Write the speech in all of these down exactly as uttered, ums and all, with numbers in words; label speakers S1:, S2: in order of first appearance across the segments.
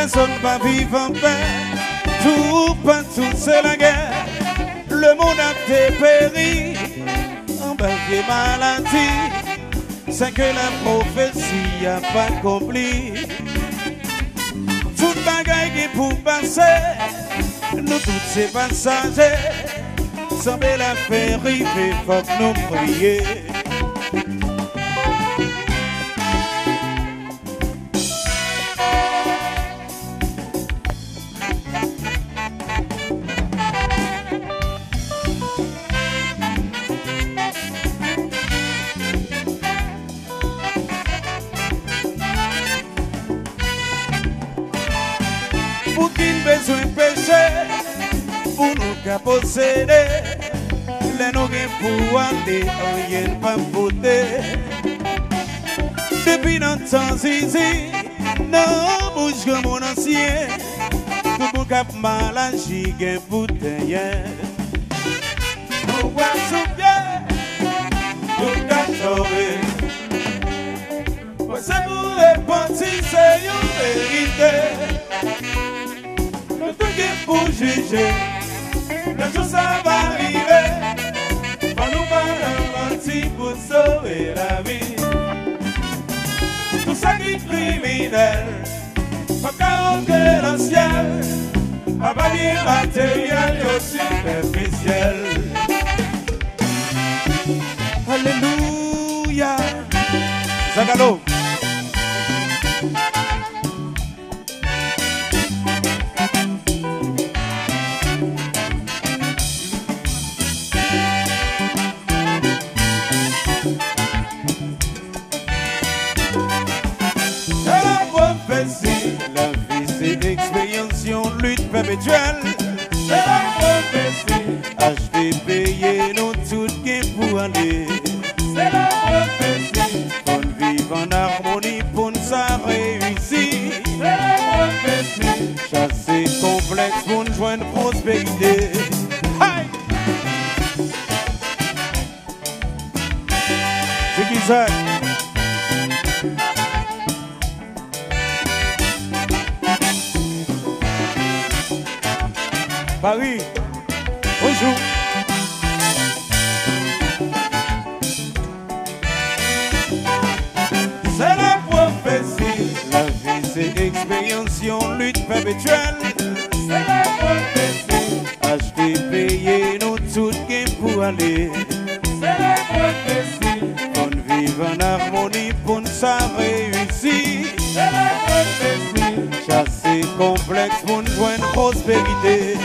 S1: personne va vivre en paix. Tout partout c'est la guerre. Le monde a dépéri. En bas des maladies. C'est que la prophétie a pas accompli. Tout bagaille qui pour passer. Nous tous ces passagers. Sans la faire arriver, faut que nous prier. Pour qu'il besoin de péché, pour nous qu'à posséder, les nous pour aller, rien pas voter. Depuis longtemps ici, non bouge comme mon ancien, tout mon cap mal agi, gain bouteille. Nous voir sous pied, tout cap sauvé. C'est pour répondre si c'est une vérité. Le truc est pour juger. Le jour ça va arriver. On nous parle menti pour sauver la vie. Tout ça qui est criminel, pas qu'à rentrer dans le ciel. Pas bien matériel et superficiel. Alléluia. Zagalo. La vie c'est expérience, lutte perpétuelle. C'est la prophétie. Acheter, payer, nous tout gain pour aller. C'est la prophétie. Pour vivre en harmonie, pour nous ça réussir. C'est la prophétie. Chasser complexe pour nous joindre prospérité. Hey! C'est qui ça? Paris, bonjour. C'est la prophétie. La vie c'est expérience, lutte perpétuelle. C'est la prophétie. Acheter, payer, nous tout gain pour aller. C'est la prophétie. On vivre en harmonie pour nous ça réussir. C'est la prophétie. Chasser complexe pour nous joindre prospérité.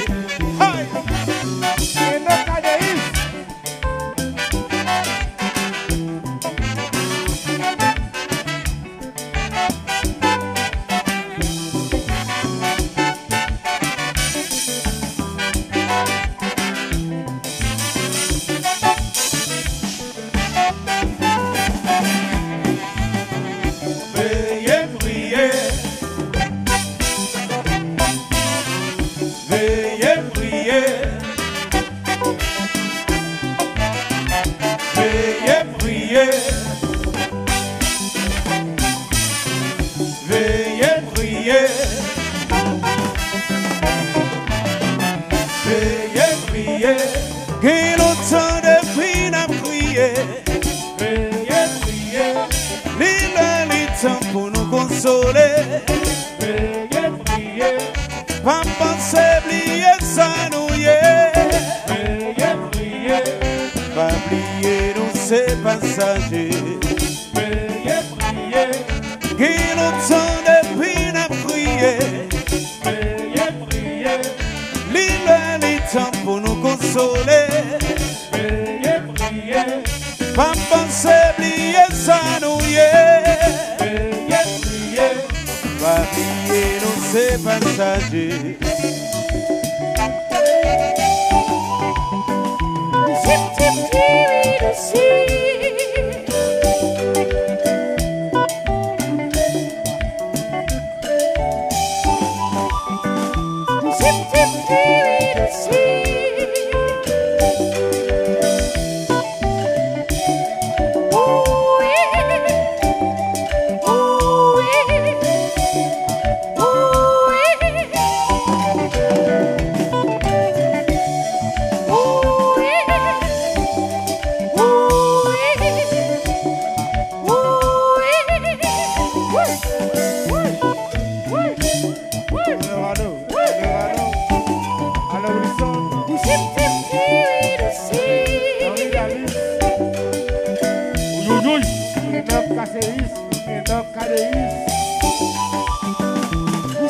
S1: Passager, priez, priez, qu'il nous temps de peine à prier, priez, priez, l'île est temps pour nous consoler, priez, priez, pas penser oublier ça nous y est, priez, priez, pas prier nous c'est passager.
S2: Ooh,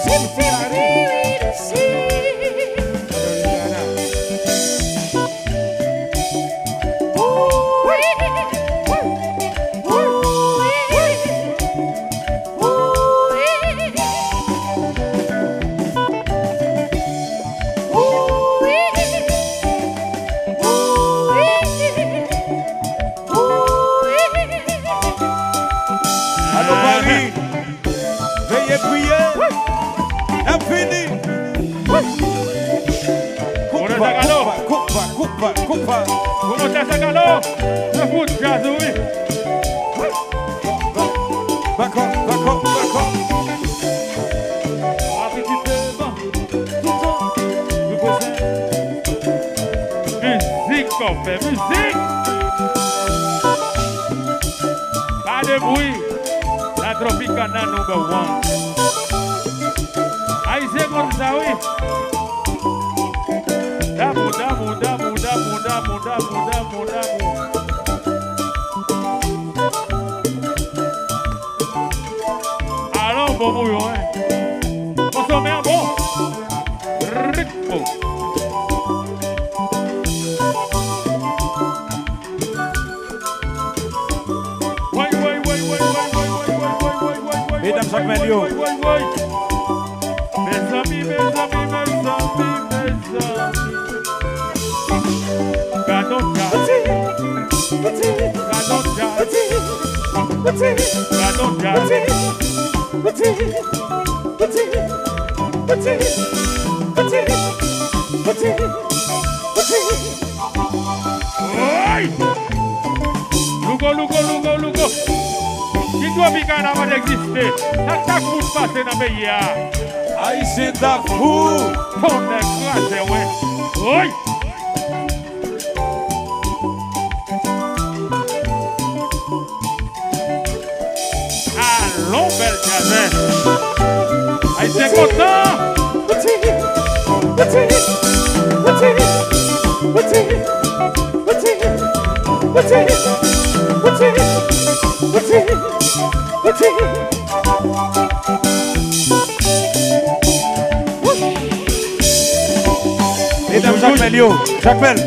S2: Lugo, Lugo, Lugo, Lugo. Qui doit bien carnaval exister? Ça t'a fou de passer dans le pays.
S1: Aïe, c'est ta fou.
S2: On est classé, ouais. Oui. Allons, belle gamin. Aïe, c'est content.
S1: Mesdames, Jacques Melio, Jacques Mel.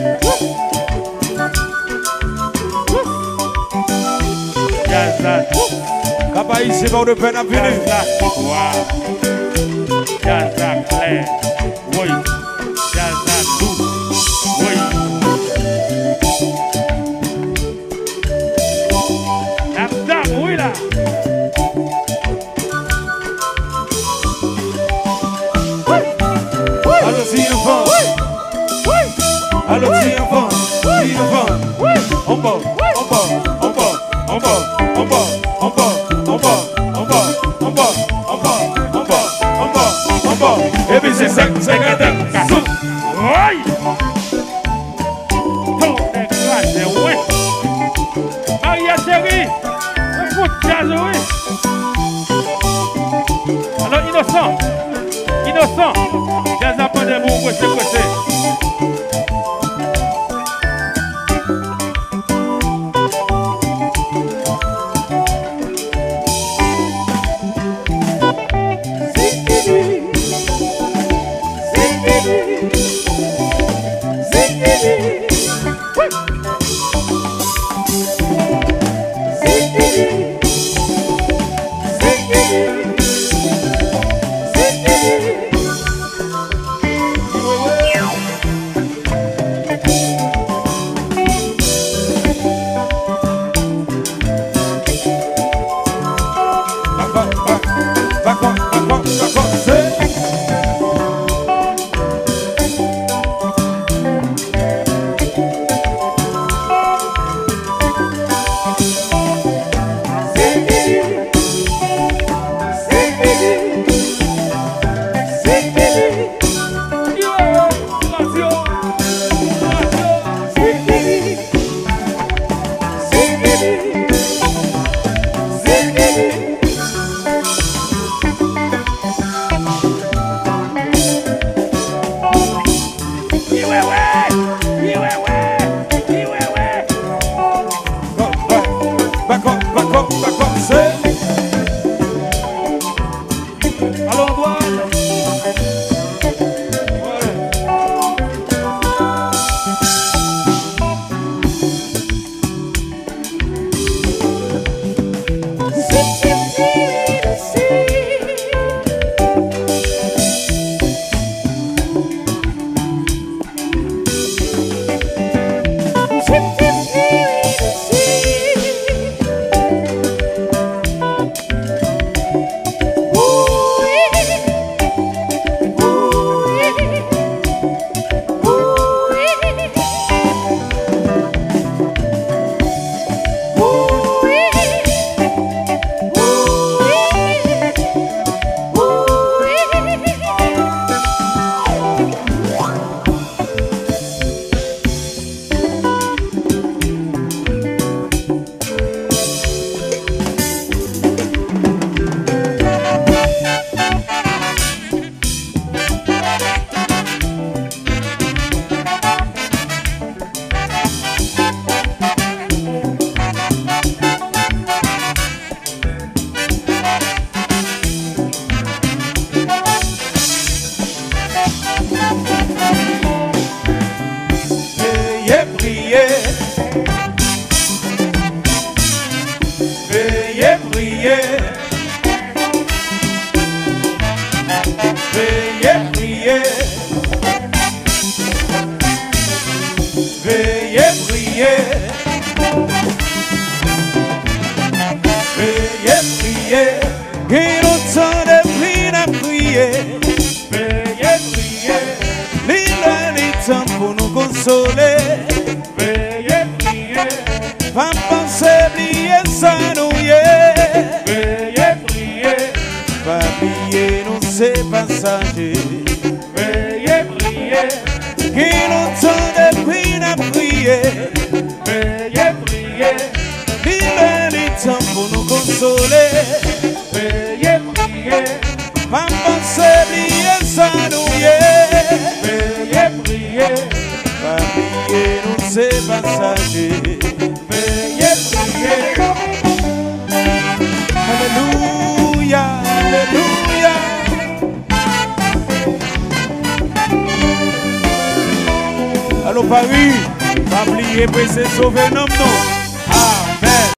S2: Gazat.
S1: Kabaï, c'est bon de peine à venir.
S2: Gazat. Wow. Gazat clair. Oui. Gazat doux. Oui. Napdam, oui là.
S1: Allons-y, enfant. Allons-y, enfant. Allons-y, enfant. On bat, on bat, on bat, on bat, on bat, on bat, on bat, on bat, on bat, on bat, on bat, on bat, on bat. Et puis c'est ça, c'est gâteau.
S2: Oui. Ton éclaté, oui. Maria chérie, un coup de jazz, oui. Alors, innocent, innocent, jazz à pas de vous, côté, côté.
S1: Allons, Antoine. Veillez, priez. Veillez, priez. Veillez, priez. Et l'automne de prier, n'a prier.
S2: Veillez, priez.
S1: L'île est temps pour nous consoler.
S2: Veillez, priez.
S1: Pas penser, oublier ça, nous y est.
S2: Veillez, priez.
S1: Pas oublier, nous c'est passager.
S2: Veillez, priez.
S1: Et l'automne de prier, n'a prier.
S2: Veillez, priez.
S1: L'île est temps pour nous consoler.
S2: Veillez, priez.
S1: Pas penser, oublier ça, nous y est.
S2: Veillez, priez.
S1: Pas oublier, nous c'est passager.
S2: Veillez, priez.
S1: Alléluia, alléluia. Allô Paris, pas oublier, c'est sauver non, non.